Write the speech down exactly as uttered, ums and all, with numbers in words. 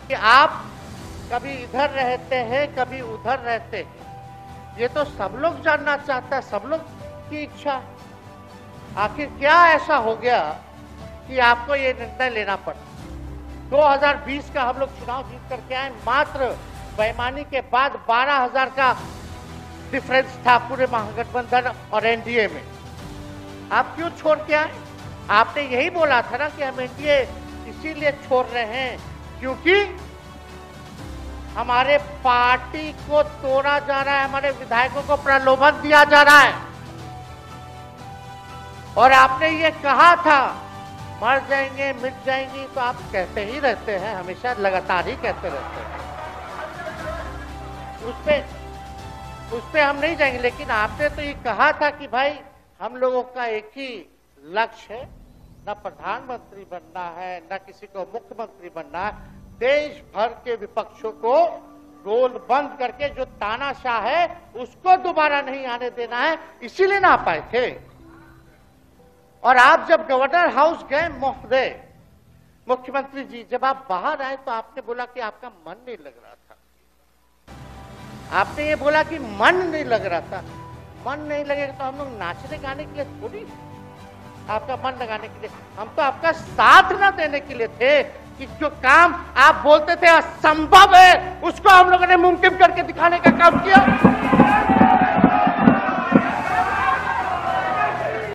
कि आप कभी इधर रहते हैं, कभी उधर रहते हैं। ये तो सब लोग जानना चाहता है, सब लोग की इच्छा। आखिर क्या ऐसा हो गया कि आपको ये निर्णय लेना पड़ा? दो हज़ार बीस का हम लोग चुनाव जीत करके आए, मात्र बेईमानी के बाद बारह हज़ार का डिफरेंस था पूरे महागठबंधन और एनडीए में। आप क्यों छोड़ के आए? आपने यही बोला था ना कि हम एनडीए इसीलिए छोड़ रहे हैं क्योंकि हमारे पार्टी को तोड़ा जा रहा है, हमारे विधायकों को प्रलोभन दिया जा रहा है। और आपने ये कहा था मर जाएंगे, मिट जाएंगी, तो आप कहते ही रहते हैं, हमेशा लगातार ही कहते रहते हैं। उस पे उस पे हम नहीं जाएंगे, लेकिन आपने तो ये कहा था कि भाई हम लोगों का एक ही लक्ष्य है, न प्रधानमंत्री बनना है, न किसी को मुख्यमंत्री बनना है, देश भर के विपक्षों को गोल बंद करके जो तानाशाह है उसको दोबारा नहीं आने देना है, इसीलिए ना आ पाए थे। और आप जब गवर्नर हाउस गए महोदय, मुख्यमंत्री जी, जब आप बाहर आए तो आपने बोला कि आपका मन नहीं लग रहा था। आपने ये बोला कि मन नहीं लग रहा था। मन नहीं लगेगा तो हम लोग नाचने गाने के लिए थोड़ी आपका मन लगाने के लिए, हम तो आपका साथ ना देने के लिए थे कि जो काम आप बोलते थे असंभव है उसको हम लोगों ने मुमकिन करके दिखाने का काम किया।